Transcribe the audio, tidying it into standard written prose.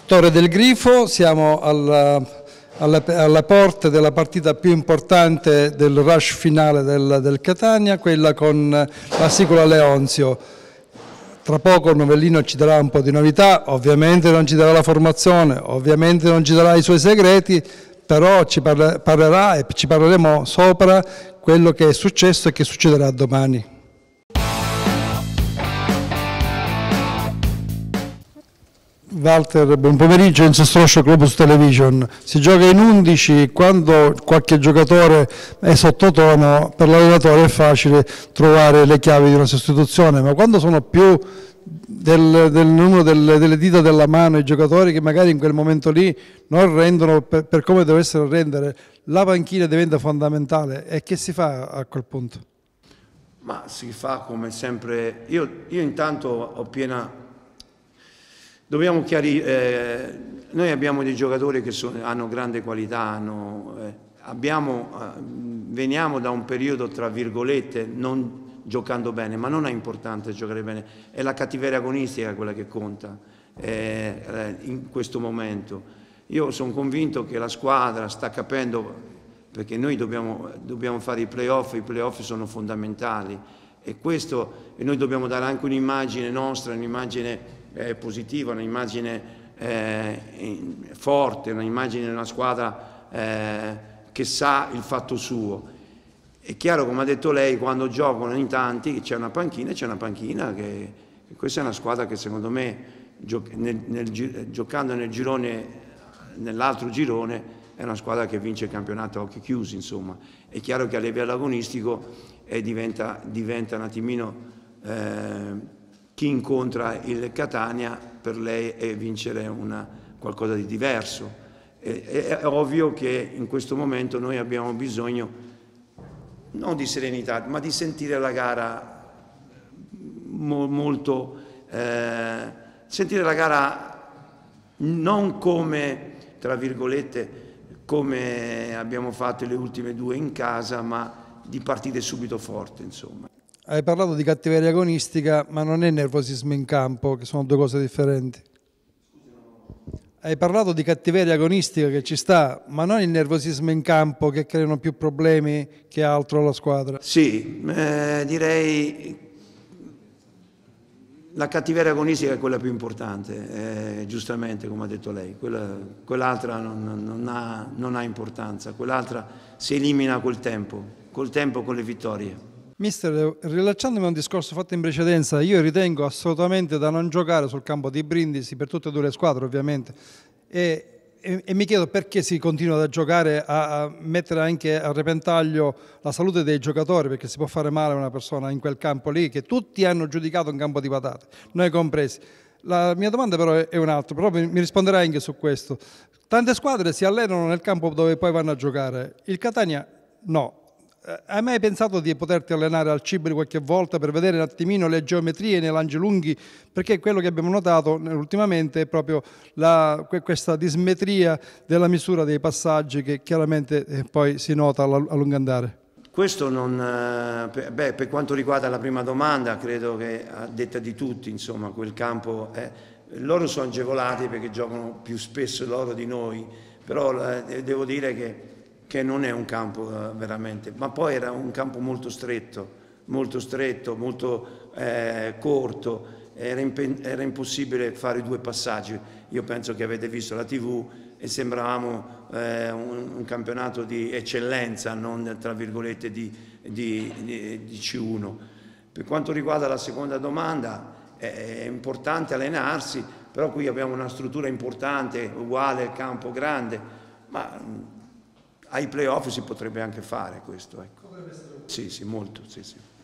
Torre del Grifo, siamo alle porte della partita più importante del rush finale del Catania, quella con la Sicola Leonzio. Tra poco Novellino ci darà un po' di novità, ovviamente non ci darà la formazione, ovviamente non ci darà i suoi segreti, però ci parlerà e ci parleremo sopra quello che è successo e che succederà domani. Walter, buon pomeriggio, Enzo Stroscio, Globus Television. Si gioca in 11, quando qualche giocatore è sottotono per l'allenatore è facile trovare le chiavi di una sostituzione, ma quando sono più del numero delle dita della mano i giocatori che magari in quel momento lì non rendono per come dovessero rendere, la panchina diventa fondamentale. E che si fa a quel punto? Ma si fa come sempre, io intanto ho piena... Dobbiamo chiarire, noi abbiamo dei giocatori che hanno grande qualità, veniamo da un periodo, tra virgolette, non giocando bene, ma non è importante giocare bene, è la cattiveria agonistica quella che conta in questo momento. Io sono convinto che la squadra sta capendo, perché noi dobbiamo fare i playoff sono fondamentali e noi dobbiamo dare anche un'immagine nostra, un'immagine positiva, un'immagine forte, un'immagine di una squadra che sa il fatto suo. È chiaro, come ha detto lei, quando giocano in tanti c'è una panchina, che questa è una squadra che secondo me giocando nel girone, nell'altro girone, è una squadra che vince il campionato a occhi chiusi, insomma. È chiaro che a livello agonistico diventa un attimino chi incontra il Catania per lei è vincere qualcosa di diverso. È ovvio che in questo momento noi abbiamo bisogno non di serenità, ma di sentire la gara sentire la gara non come, tra virgolette, come abbiamo fatto le ultime due in casa, ma di partire subito forte, insomma. Hai parlato di cattiveria agonistica, ma non è nervosismo in campo, che sono due cose differenti. Hai parlato di cattiveria agonistica che ci sta, ma non il nervosismo in campo che creano più problemi che altro alla squadra. Sì, direi la cattiveria agonistica è quella più importante, giustamente come ha detto lei, quell'altra non ha importanza, quell'altra si elimina col tempo, con le vittorie. Mister, rilacciandomi a un discorso fatto in precedenza, io ritengo assolutamente da non giocare sul campo di Brindisi per tutte e due le squadre ovviamente e mi chiedo perché si continua a giocare a mettere anche a repentaglio la salute dei giocatori, perché si può fare male a una persona in quel campo lì che tutti hanno giudicato un campo di patate, noi compresi. La mia domanda però è un'altra, però mi risponderai anche su questo. Tante squadre si allenano nel campo dove poi vanno a giocare, il Catania no. Hai mai pensato di poterti allenare al Ciboli qualche volta per vedere un attimino le geometrie nei lanci lunghi? Perché quello che abbiamo notato ultimamente è proprio questa dismetria della misura dei passaggi che chiaramente poi si nota a lungo andare. Questo per quanto riguarda la prima domanda, credo che a detta di tutti, insomma, quel campo loro sono agevolati perché giocano più spesso loro di noi, però devo dire che non è un campo veramente, ma poi era un campo molto stretto, molto corto, era impossibile fare due passaggi. Io penso che avete visto la TV e sembravamo un campionato di eccellenza, non tra virgolette di C1. Per quanto riguarda la seconda domanda, è importante allenarsi, però qui abbiamo una struttura importante, uguale al campo grande, ma ai playoff si potrebbe anche fare questo, ecco. Sì, molto, sì.